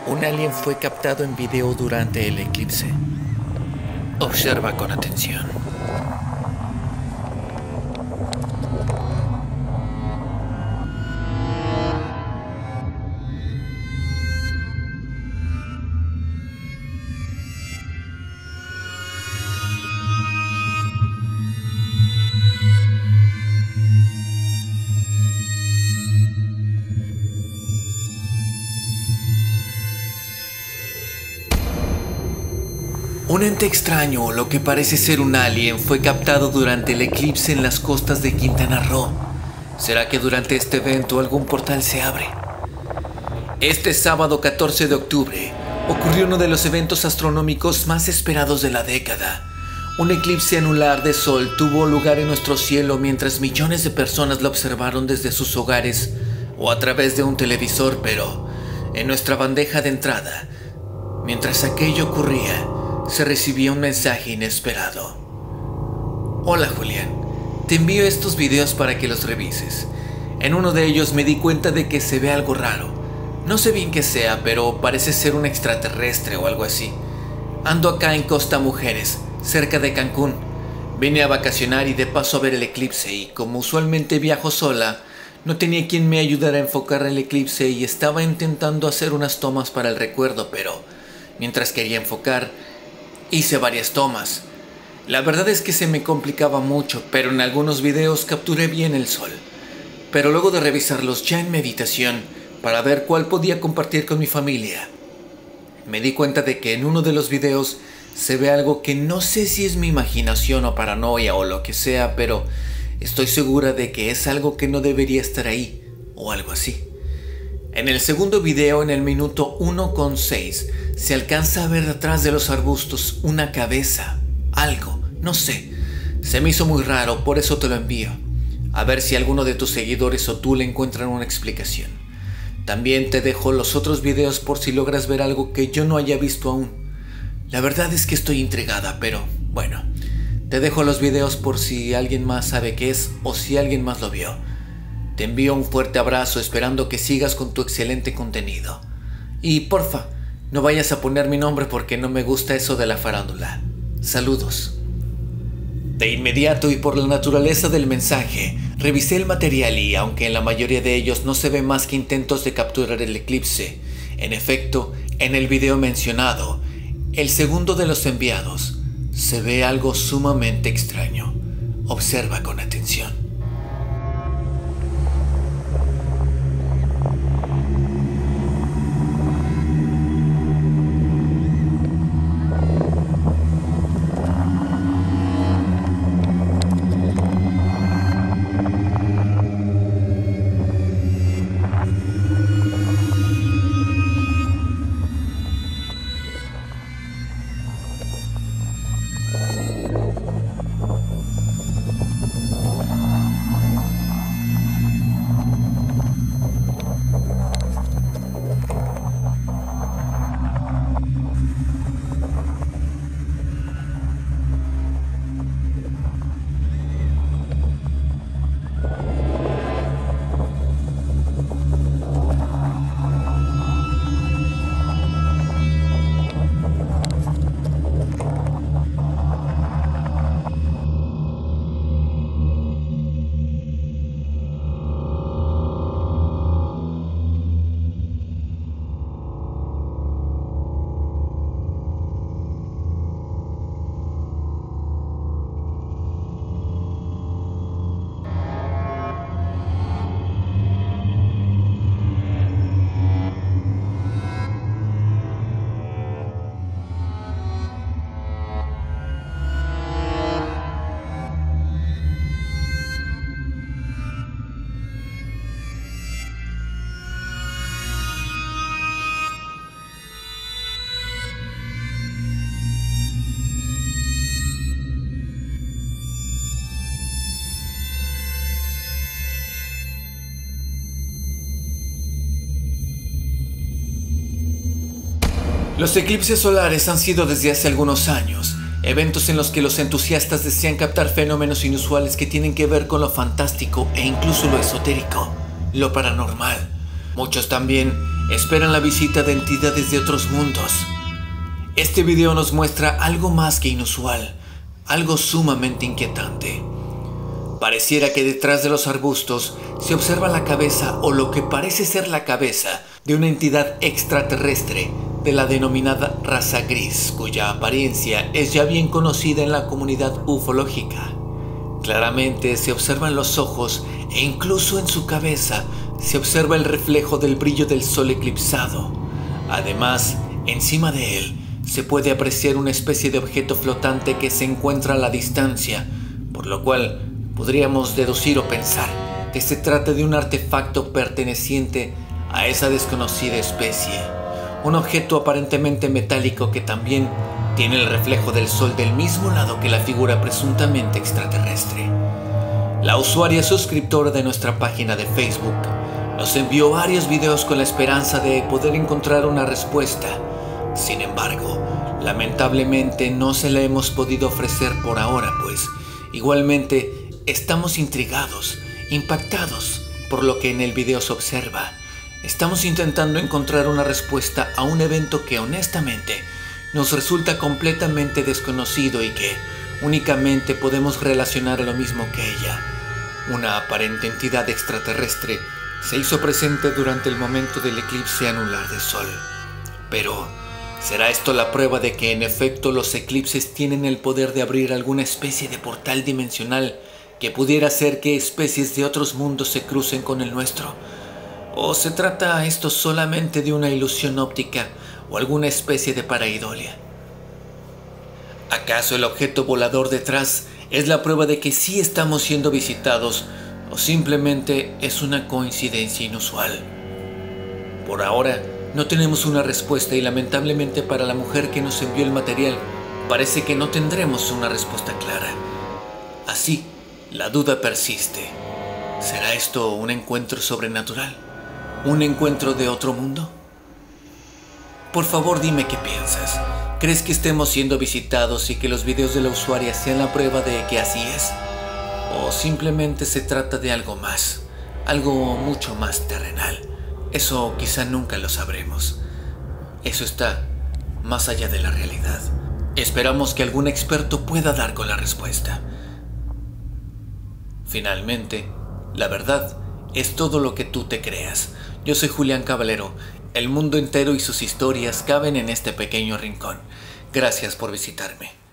Un alien fue captado en video durante el eclipse. Observa con atención. Un ente extraño, o lo que parece ser un alien, fue captado durante el eclipse en las costas de Quintana Roo. ¿Será que durante este evento algún portal se abre? Este sábado 14 de octubre ocurrió uno de los eventos astronómicos más esperados de la década. Un eclipse anular de sol tuvo lugar en nuestro cielo mientras millones de personas lo observaron desde sus hogares o a través de un televisor, pero en nuestra bandeja de entrada, mientras aquello ocurría, se recibía un mensaje inesperado. Hola Julián, te envío estos videos para que los revises. En uno de ellos me di cuenta de que se ve algo raro. No sé bien qué sea, pero parece ser un extraterrestre o algo así. Ando acá en Costa Mujeres, cerca de Cancún. Vine a vacacionar y de paso a ver el eclipse, y como usualmente viajo sola, no tenía quien me ayudara a enfocar el eclipse y estaba intentando hacer unas tomas para el recuerdo, pero mientras quería enfocar, hice varias tomas. La verdad es que se me complicaba mucho, pero en algunos videos capturé bien el sol. Pero luego de revisarlos ya en mi habitación para ver cuál podía compartir con mi familia, me di cuenta de que en uno de los videos se ve algo que no sé si es mi imaginación o paranoia o lo que sea, pero estoy segura de que es algo que no debería estar ahí o algo así. En el segundo video, en el minuto 1:6, se alcanza a ver detrás de los arbustos una cabeza, algo, no sé. Se me hizo muy raro, por eso te lo envío. A ver si alguno de tus seguidores o tú le encuentran una explicación. También te dejo los otros videos por si logras ver algo que yo no haya visto aún. La verdad es que estoy intrigada, pero bueno, te dejo los videos por si alguien más sabe qué es o si alguien más lo vio. Te envío un fuerte abrazo esperando que sigas con tu excelente contenido. Y porfa, no vayas a poner mi nombre porque no me gusta eso de la farándula. Saludos. De inmediato y por la naturaleza del mensaje, revisé el material y aunque en la mayoría de ellos no se ve más que intentos de capturar el eclipse, en efecto, en el video mencionado, el segundo de los enviados, se ve algo sumamente extraño. Observa con atención. Los eclipses solares han sido desde hace algunos años eventos en los que los entusiastas desean captar fenómenos inusuales que tienen que ver con lo fantástico e incluso lo esotérico, lo paranormal. Muchos también esperan la visita de entidades de otros mundos. Este video nos muestra algo más que inusual, algo sumamente inquietante. Pareciera que detrás de los arbustos se observa la cabeza o lo que parece ser la cabeza de una entidad extraterrestre de la denominada raza gris, cuya apariencia es ya bien conocida en la comunidad ufológica. Claramente se observan los ojos e incluso en su cabeza se observa el reflejo del brillo del sol eclipsado. Además, encima de él se puede apreciar una especie de objeto flotante que se encuentra a la distancia, por lo cual podríamos deducir o pensar que se trata de un artefacto perteneciente a esa desconocida especie. Un objeto aparentemente metálico que también tiene el reflejo del sol del mismo lado que la figura presuntamente extraterrestre. La usuaria suscriptora de nuestra página de Facebook nos envió varios videos con la esperanza de poder encontrar una respuesta. Sin embargo, lamentablemente no se la hemos podido ofrecer por ahora, pues igualmente estamos intrigados, impactados por lo que en el video se observa. Estamos intentando encontrar una respuesta a un evento que honestamente nos resulta completamente desconocido y que únicamente podemos relacionar a lo mismo que ella. Una aparente entidad extraterrestre se hizo presente durante el momento del eclipse anular del sol. Pero, ¿será esto la prueba de que en efecto los eclipses tienen el poder de abrir alguna especie de portal dimensional que pudiera hacer que especies de otros mundos se crucen con el nuestro? ¿O se trata esto solamente de una ilusión óptica o alguna especie de pareidolia? ¿Acaso el objeto volador detrás es la prueba de que sí estamos siendo visitados o simplemente es una coincidencia inusual? Por ahora no tenemos una respuesta y lamentablemente para la mujer que nos envió el material parece que no tendremos una respuesta clara. Así, la duda persiste. ¿Será esto un encuentro sobrenatural? ¿Un encuentro de otro mundo? Por favor, dime qué piensas. ¿Crees que estemos siendo visitados y que los videos de la usuaria sean la prueba de que así es? ¿O simplemente se trata de algo más? Algo mucho más terrenal. Eso quizá nunca lo sabremos. Eso está más allá de la realidad. Esperamos que algún experto pueda dar con la respuesta. Finalmente, la verdad es todo lo que tú te creas. Yo soy Julián Caballero. El mundo entero y sus historias caben en este pequeño rincón. Gracias por visitarme.